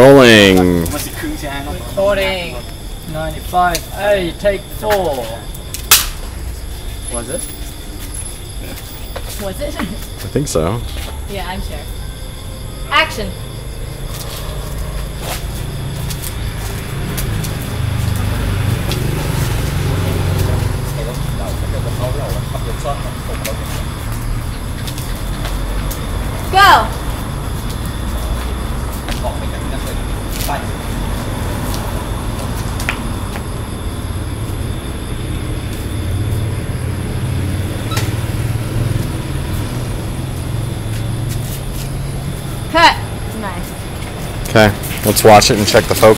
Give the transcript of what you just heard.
Rolling. Recording. 95. Hey, take 4. Was it? Was it? I think so. Yeah, I'm sure. Action. Go. Cut. Nice. Okay, let's watch it and check the focus.